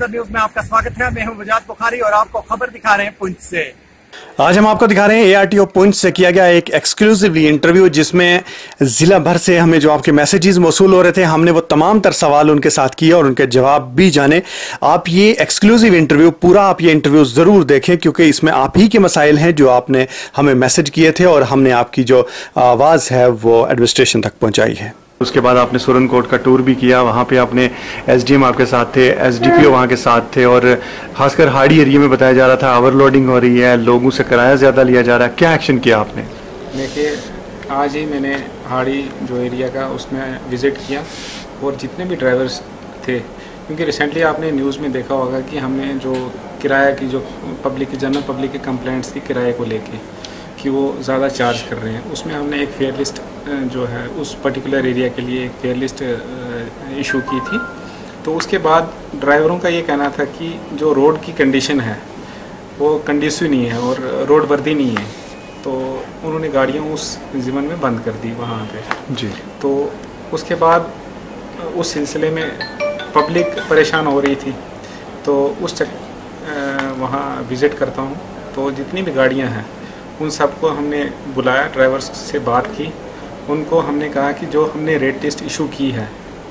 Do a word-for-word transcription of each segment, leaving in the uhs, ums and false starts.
मंजर न्यूज में आपका स्वागत है। मैं हूं वजाद बुखारी और आपको खबर दिखा रहे हैं पुंछ से। आज हम आपको दिखा रहे हैं एआरटीओ पुंछ से किया गया एक एक्सक्लूसिवली इंटरव्यू, जिसमें जिला भर से हमें जो आपके मैसेजेस मौसूल हो रहे थे, हमने वो तमाम तर सवाल उनके साथ किए और उनके जवाब भी जाने। आप ये एक्सक्लूसिव इंटरव्यू पूरा आप ये इंटरव्यू ज़रूर देखें, क्योंकि इसमें आप ही के मसाइल हैं जो आपने हमें मैसेज किए थे और हमने आपकी जो आवाज़ है वो एडमिनिस्ट्रेशन तक पहुँचाई है। उसके बाद आपने सुरनकोट का टूर भी किया, वहाँ पे आपने एसडीएम आपके साथ थे, एसडीपीओ वहाँ के साथ थे और खासकर हाड़ी एरिया में बताया जा रहा था ओवरलोडिंग हो रही है, लोगों से किराया ज़्यादा लिया जा रहा है। क्या एक्शन किया आपने? देखिए, आज ही मैंने हाड़ी जो एरिया का उसमें विज़िट किया और जितने भी ड्राइवर्स थे, क्योंकि रिसेंटली आपने न्यूज़ में देखा होगा कि हमने जो किराया की जो पब्लिक की जनरल पब्लिक की कंप्लेंट्स थी किराए को लेके कि वो ज़्यादा चार्ज कर रहे हैं, उसमें हमने एक फेयर लिस्ट जो है उस पर्टिकुलर एरिया के लिए एक फेयर लिस्ट इशू की थी। तो उसके बाद ड्राइवरों का ये कहना था कि जो रोड की कंडीशन है वो कंडीसिव नहीं है और रोड वर्दी नहीं है, तो उन्होंने गाड़ियाँ उस ज़िमन में बंद कर दी वहाँ पे जी। तो उसके बाद उस सिलसिले में पब्लिक परेशान हो रही थी, तो उस चक वहाँ विज़िट करता हूँ, तो जितनी भी गाड़ियाँ हैं उन सबको हमने बुलाया, ड्राइवर्स से बात की, उनको हमने कहा कि जो हमने रेट लिस्ट इशू की है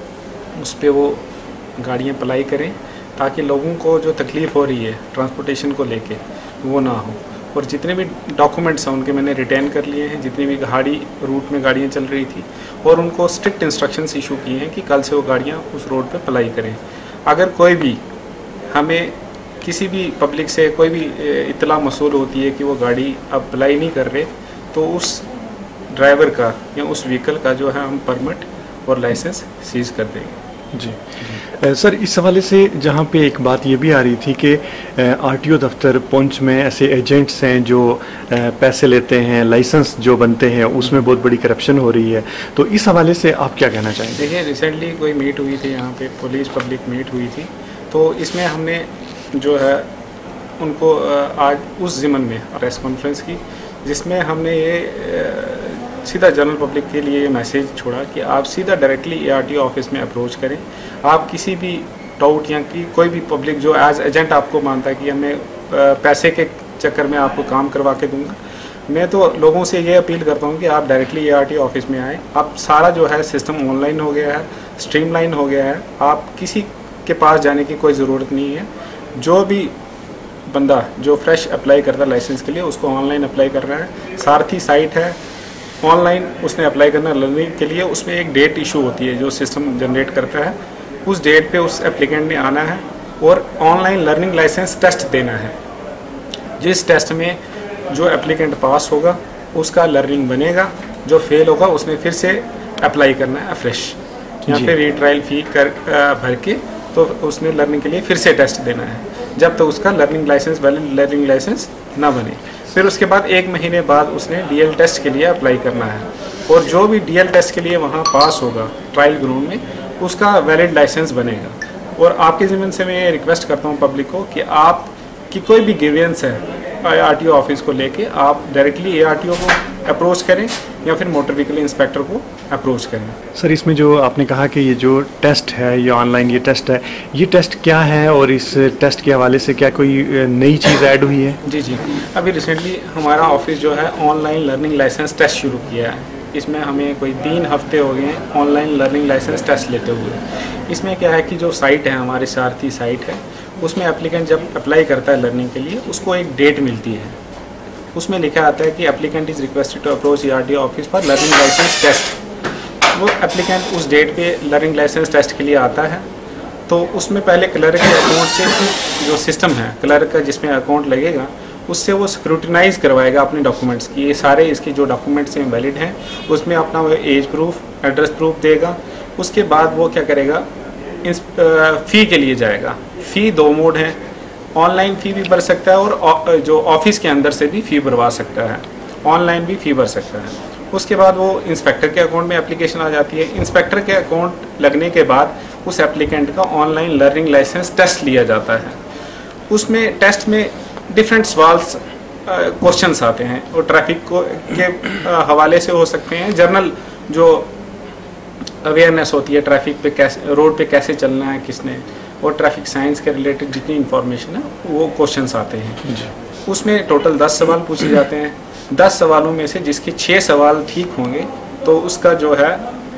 उस पे वो गाड़ियाँ अप्लाई करें, ताकि लोगों को जो तकलीफ़ हो रही है ट्रांसपोर्टेशन को लेके वो ना हो। और जितने भी डॉक्यूमेंट्स हैं उनके मैंने रिटर्न कर लिए हैं, जितनी भी गाड़ी रूट में गाड़ियाँ चल रही थी, और उनको स्ट्रिक्ट इंस्ट्रक्शंस इशू किए हैं कि कल से वो गाड़ियाँ उस रोड पे अप्लाई करें। अगर कोई भी हमें किसी भी पब्लिक से कोई भी इत्तला मसूल होती है कि वो गाड़ी अप्लाई नहीं कर रहे, तो उस ड्राइवर का या उस व्हीकल का जो है हम परमिट और लाइसेंस सीज कर देंगे जी। जी। सर, इस हवाले से जहाँ पे एक बात ये भी आ रही थी कि आरटीओ दफ्तर पुंछ में ऐसे एजेंट्स हैं जो पैसे लेते हैं, लाइसेंस जो बनते हैं उसमें बहुत बड़ी करप्शन हो रही है, तो इस हवाले से आप क्या कहना चाहेंगे? देखिए, रिसेंटली कोई मीट हुई थी यहाँ पे, पुलिस पब्लिक मीट हुई थी, तो इसमें हमने जो है उनको आज उस ज़िमन में प्रेस कॉन्फ्रेंस की, जिसमें हमने ये सीधा जनरल पब्लिक के लिए मैसेज छोड़ा कि आप सीधा डायरेक्टली एआरटीओ ऑफिस में अप्रोच करें। आप किसी भी डाउट या कि कोई भी पब्लिक जो एज एजेंट आपको मानता है कि हमें पैसे के चक्कर में आपको काम करवा के दूंगा, मैं तो लोगों से ये अपील करता हूँ कि आप डायरेक्टली एआरटीओ ऑफिस में आएँ। अब सारा जो है सिस्टम ऑनलाइन हो गया है, स्ट्रीमलाइन हो गया है, आप किसी के पास जाने की कोई ज़रूरत नहीं है। जो भी बंदा जो फ्रेश अप्लाई करता है लाइसेंस के लिए, उसको ऑनलाइन अप्लाई कर रहा है। सारथी साइट है, ऑनलाइन उसने अप्लाई करना लर्निंग के लिए, उसमें एक डेट इशू होती है जो सिस्टम जनरेट करता है, उस डेट पे उस एप्लीकेंट ने आना है और ऑनलाइन लर्निंग लाइसेंस टेस्ट देना है। जिस टेस्ट में जो एप्लीकेंट पास होगा उसका लर्निंग बनेगा, जो फेल होगा उसने फिर से अप्लाई करना है फ्रेश, या फिर रीट्रायल फी कर भर के तो उसने लर्निंग के लिए फिर से टेस्ट देना है, जब तक तो उसका learning licence valid learning licence ना बने। फिर उसके बाद एक महीने बाद उसने डीएल टेस्ट के लिए अप्लाई करना है, और जो भी डीएल टेस्ट के लिए वहाँ पास होगा ट्रायल ग्राउंड में, उसका वैलिड लाइसेंस बनेगा। और आपके ज़मीन से मैं ये रिक्वेस्ट करता हूँ पब्लिक को कि आप की कोई भी ग्रीवेंस है एआरटीओ ऑफिस को लेके, आप डायरेक्टली एआरटीओ को अप्रोच करें या फिर मोटर व्हीकल इंस्पेक्टर को अप्रोच करें। सर, इसमें जो आपने कहा कि ये जो टेस्ट है, ये ऑनलाइन ये टेस्ट है, ये टेस्ट क्या है और इस टेस्ट के हवाले से क्या कोई नई चीज़ ऐड हुई है? जी जी अभी रिसेंटली हमारा ऑफिस जो है ऑनलाइन लर्निंग लाइसेंस टेस्ट शुरू किया है। इसमें हमें कोई तीन हफ्ते हो गए हैं ऑनलाइन लर्निंग लाइसेंस टेस्ट लेते हुए। इसमें क्या है कि जो साइट है हमारी सारथी साइट है, उसमें एप्लीकेंट जब अप्लाई करता है लर्निंग के लिए, उसको एक डेट मिलती है, उसमें लिखा आता है कि applicant is requested to approach ARTO office for learning licence test. वो एप्लीकेंट उस डेट पे लर्निंग लाइसेंस टेस्ट के लिए आता है, तो उसमें पहले क्लर्क के अकाउंट से जो सिस्टम है क्लर्क का जिसमें अकाउंट लगेगा, उससे वो स्क्रूटिनाइज करवाएगा अपने डॉक्यूमेंट्स की, ये सारे इसके जो डॉक्यूमेंट्स हैं वैलिड हैं, उसमें अपना वो एज प्रूफ, एड्रेस प्रूफ देगा। उसके बाद वो क्या करेगा, इस फ़ी के लिए जाएगा। फ़ी दो मोड हैं, ऑनलाइन फ़ी भी भर सकता है और जो ऑफिस के अंदर से भी फ़ी भरवा सकता है, ऑनलाइन भी फ़ी भर सकता है। उसके बाद वो इंस्पेक्टर के अकाउंट में एप्लीकेशन आ जाती है। इंस्पेक्टर के अकाउंट लगने के बाद उस एप्लीकेंट का ऑनलाइन लर्निंग लाइसेंस टेस्ट लिया जाता है। उसमें टेस्ट में डिफरेंट सवाल्स क्वेश्चंस आते हैं, और ट्रैफिक को के हवाले से हो सकते हैं, जर्नल जो अवेयरनेस होती है ट्रैफिक पे कैसे, रोड पे कैसे चलना है किसने, और ट्रैफिक साइंस के रिलेटेड जितनी इंफॉर्मेशन है वो क्वेश्चंस आते हैं। उसमें टोटल दस सवाल पूछे जाते हैं। दस सवालों में से जिसके छः सवाल ठीक होंगे तो उसका जो है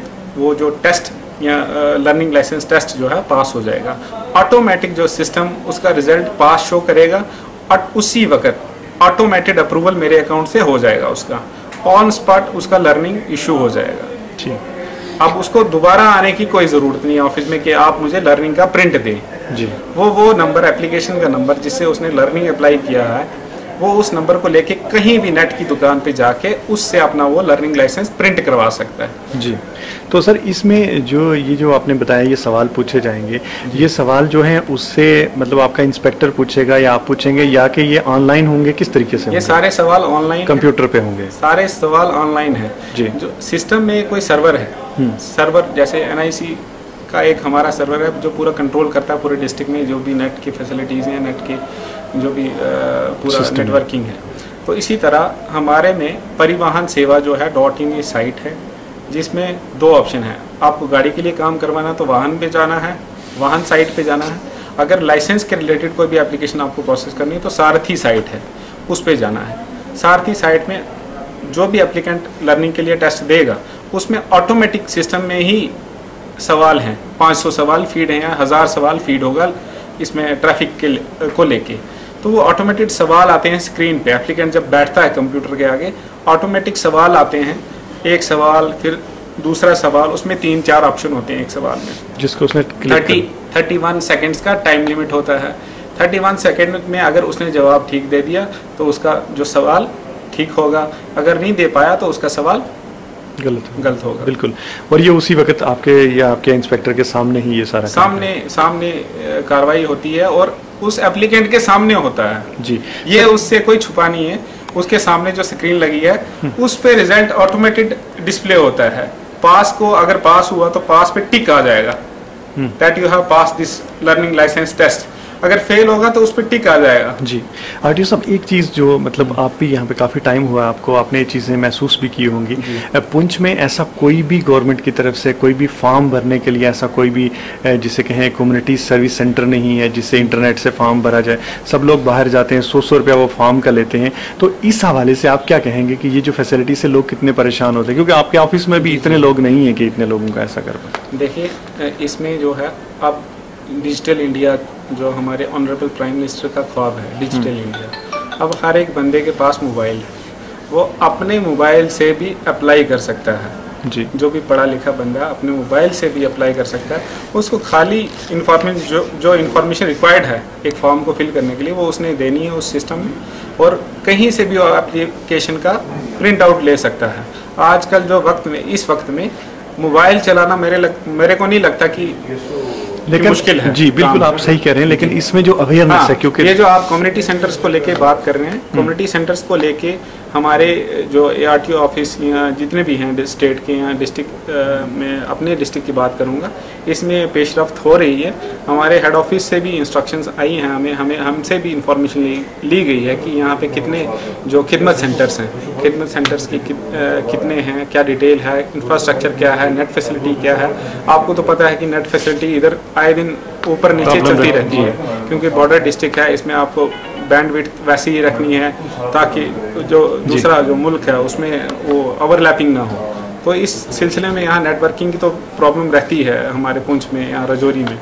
वो जो टेस्ट या लर्निंग लाइसेंस टेस्ट जो है पास हो जाएगा। ऑटोमेटिक जो सिस्टम उसका रिजल्ट पास शो करेगा और उसी वक्त ऑटोमेटेड अप्रूवल मेरे अकाउंट से हो जाएगा, उसका ऑन स्पॉट उसका लर्निंग इशू हो जाएगा। अब उसको दोबारा आने की कोई ज़रूरत नहीं है ऑफिस में कि आप मुझे लर्निंग का प्रिंट दें। जी वो वो नंबर, एप्लीकेशन का नंबर जिससे उसने लर्निंग अप्लाई किया है, वो उस नंबर को लेके कहीं भी नेट की दुकान पे जाके उससे अपना वो लर्निंग लाइसेंस प्रिंट करवा सकता है। जी तो सर इसमें जो ये जो आपने बताया ये सवाल पूछे जाएंगे, ये सवाल जो हैं उससे मतलब आपका इंस्पेक्टर पूछेगा या आप पूछेंगे या कि ये ऑनलाइन होंगे, किस तरीके से? ये सारे सवाल ऑनलाइन कंप्यूटर पे होंगे, सारे सवाल ऑनलाइन है। जी जो सिस्टम में कोई सर्वर है, सर्वर जैसे एन आई सी का एक हमारा सर्वर है जो पूरा कंट्रोल करता है पूरे डिस्ट्रिक्ट में जो भी नेट की फैसिलिटीज़ हैं, नेट के जो भी पूरा नेटवर्किंग है। तो इसी तरह हमारे में परिवहन सेवा जो है डॉट इन साइट है जिसमें दो ऑप्शन है। आपको गाड़ी के लिए काम करवाना तो वाहन पे जाना है, वाहन साइट पे जाना है। अगर लाइसेंस के रिलेटेड कोई भी एप्लीकेशन आपको प्रोसेस करनी है तो सारथी साइट है, उस पे जाना है। सारथी साइट में जो भी एप्लीकेंट लर्निंग के लिए टेस्ट देगा उसमें ऑटोमेटिक सिस्टम में ही सवाल हैं, पाँच सौ सवाल फीड हैं या हज़ार सवाल फीड होगा इसमें ट्रैफिक के को लेके। तो वो ऑटोमेटेड सवाल आते हैं स्क्रीन पे। एप्लीकेंट जब बैठता है कंप्यूटर के आगे ऑटोमेटिक सवाल आते हैं, एक सवाल फिर दूसरा सवाल, उसमें तीन चार ऑप्शन होते हैं एक सवाल में, जिसको उसने थर्टी थर्टी वन सेकेंड्स का टाइम लिमिट होता है। थर्टी वन सेकेंड में अगर उसने जवाब ठीक दे दिया तो उसका जो सवाल ठीक होगा, अगर नहीं दे पाया तो उसका सवाल गलत गलत होगा। बिल्कुल। और ये उसी वक्त आपके या आपके इंस्पेक्टर के सामने ही ये सारा सामने सामने कार्रवाई होती है और उस एप्लीकेंट के सामने होता है। जी ये उससे कोई छुपा नहीं है, उसके सामने जो स्क्रीन लगी है उस पे रिजल्ट ऑटोमेटेड डिस्प्ले होता है। पास को अगर पास हुआ तो पास पे टिक आ जाएगा that you have pass this learning licence test, अगर फेल होगा तो उस पर टिक आ जाएगा। जी आरटीओ साहब एक चीज़ जो मतलब आप भी यहाँ पे काफ़ी टाइम हुआ आपको, आपने ये चीज़ें महसूस भी की होंगी। पुंछ में ऐसा कोई भी गवर्नमेंट की तरफ से कोई भी फॉर्म भरने के लिए ऐसा कोई भी जिसे कहें कम्युनिटी सर्विस सेंटर नहीं है जिससे इंटरनेट से फॉर्म भरा जाए। सब लोग बाहर जाते हैं, सौ सौ रुपया वो फॉर्म का लेते हैं। तो इस हवाले से आप क्या कहेंगे कि ये जो फैसिलिटी से लोग कितने परेशान होते हैं, क्योंकि आपके ऑफिस में भी इतने लोग नहीं है कि इतने लोगों का ऐसा कर पाए? देखिए इसमें जो है अब डिजिटल इंडिया जो हमारे ऑनरेबल प्राइम मिनिस्टर का ख्वाब है डिजिटल इंडिया, अब हर एक बंदे के पास मोबाइल है, वो अपने मोबाइल से भी अप्लाई कर सकता है। जी जो भी पढ़ा लिखा बंदा अपने मोबाइल से भी अप्लाई कर सकता है। उसको खाली इंफॉर्मेशन जो जो इन्फॉर्मेशन रिक्वायर्ड है एक फॉर्म को फिल करने के लिए वो उसने देनी है उस सिस्टम में, और कहीं से भी वो एप्लीकेशन का प्रिंट आउट ले सकता है। आजकल जो वक्त में इस वक्त में मोबाइल चलाना मेरे लग, मेरे को नहीं लगता कि लेकिन मुश्किल है। जी बिल्कुल आप सही कह रहे हैं, लेकिन इसमें जो अवेयरनेस हाँ, है क्योंकि ये जो आप कम्युनिटी सेंटर्स को लेके बात कर रहे हैं, कम्युनिटी सेंटर्स को लेके हमारे जो A R T O office या जितने भी हैं स्टेट के या डिस्ट्रिक्ट में, अपने डिस्ट्रिक्ट की बात करूंगा, इसमें पेशरफ्त हो रही है। हमारे हेड ऑफिस से भी इंस्ट्रक्शंस आई हैं, हमें हमें हमसे भी इंफॉर्मेशन ली, ली गई है कि यहाँ पे कितने जो खिदमत सेंटर्स हैं, खिदमत सेंटर्स की कि, कितने हैं, क्या डिटेल है, इंफ्रास्ट्रक्चर क्या है, नेट फैसिलिटी क्या है। आपको तो पता है कि नेट फैसिलिटी इधर आए दिन ऊपर नीचे चलती रहती है क्योंकि बॉर्डर डिस्ट्रिक्ट है, इसमें आपको बैंडविड्थ वैसी ही रखनी है ताकि जो दूसरा जो मुल्क है उसमें वो ओवरलैपिंग ना हो। तो इस सिलसिले में यहाँ नेटवर्किंग की तो प्रॉब्लम रहती है हमारे पुंछ में या रजौरी में।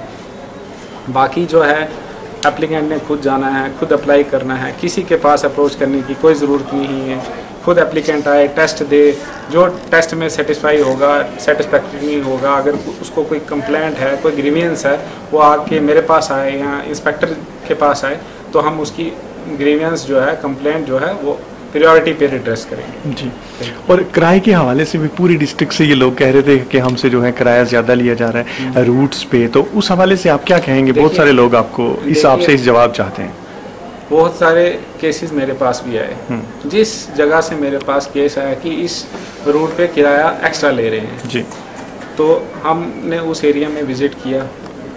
बाकी जो है एप्लीकेंट ने खुद जाना है, खुद अप्लाई करना है, किसी के पास अप्रोच करने की कोई ज़रूरत नहीं है। खुद एप्लीकेंट आए, टेस्ट दे, जो टेस्ट में सेटिस्फाई होगा, सेटिस्फैक्ट्री नहीं होगा, अगर उसको कोई कंप्लेंट है, कोई ग्रीवियंस है, वो आके मेरे पास आए या इंस्पेक्टर के पास आए तो हम उसकी ग्रीवियंस जो है, कंप्लेंट जो है वो प्रायोरिटी पे एड्रेस करेंगे। जी और किराए के हवाले से भी पूरी डिस्ट्रिक्ट से ये लोग कह रहे थे कि हमसे जो है किराया ज़्यादा लिया जा रहा है रूट्स पे, तो उस हवाले से आप क्या कहेंगे? बहुत सारे लोग आपको इस हिसाब से इस जवाब चाहते हैं। बहुत सारे केसेस मेरे पास भी आए, जिस जगह से मेरे पास केस आया कि इस रूट पे किराया एक्स्ट्रा ले रहे हैं जी, तो हमने उस एरिया में विज़िट किया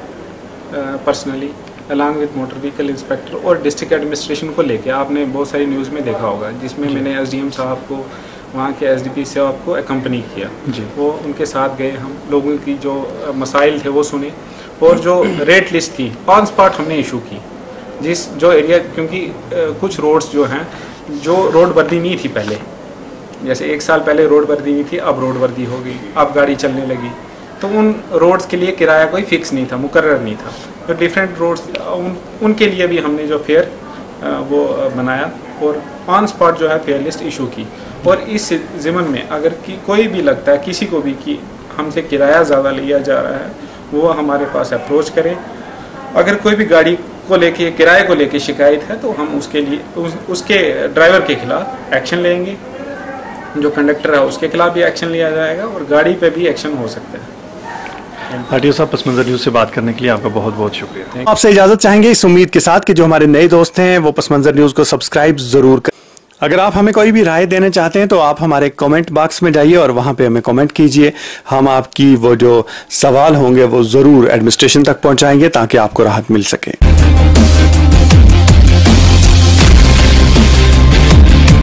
personally along with motor vehicle inspector और डिस्ट्रिक्ट एडमिनिस्ट्रेशन को लेके। आपने बहुत सारी न्यूज़ में देखा होगा जिसमें मैंने एसडीएम साहब को, वहाँ के एसडीपी साहब को एकम्पनी किया जी। वो उनके साथ गए, हम लोगों की जो मसाइल थे वो सुने, और जो रेट लिस्ट थी ऑन स्पॉट हमने इशू की। जिस जो एरिया, क्योंकि कुछ रोड्स जो हैं जो रोड वर्दी नहीं थी पहले, जैसे एक साल पहले रोड वर्दी नहीं थी, अब रोड वर्दी हो गई, अब गाड़ी चलने लगी, तो उन रोड्स के लिए किराया कोई फिक्स नहीं था, मुकर्रर नहीं था। तो डिफरेंट रोड्स उन उनके लिए भी हमने जो फेयर वो बनाया और ऑन स्पॉट जो है फेयर लिस्ट इशू की। और इस ज़िमन में अगर कि कोई भी लगता है किसी को भी कि हमसे किराया ज़्यादा लिया जा रहा है, वो हमारे पास अप्रोच करें। अगर कोई भी गाड़ी को लेके, किराए को लेके शिकायत है तो हम उसके लिए उस, उसके ड्राइवर के खिलाफ एक्शन लेंगे, जो कंडक्टर है उसके खिलाफ भी एक्शन लिया जाएगा और गाड़ी पे भी एक्शन हो सकता है। आरटीओ साहब, पस मंजर न्यूज़ से बात करने के लिए आपका बहुत बहुत शुक्रिया। आपसे इजाजत चाहेंगे इस उम्मीद के साथ कि जो हमारे नए दोस्त हैं वो पस मंजर न्यूज़ को सब्सक्राइब जरूर करें। अगर आप हमें कोई भी राय देना चाहते हैं तो आप हमारे कमेंट बॉक्स में जाइए और वहां पे हमें कमेंट कीजिए। हम आपकी वो जो सवाल होंगे वो जरूर एडमिनिस्ट्रेशन तक पहुंचाएंगे ताकि आपको राहत मिल सके।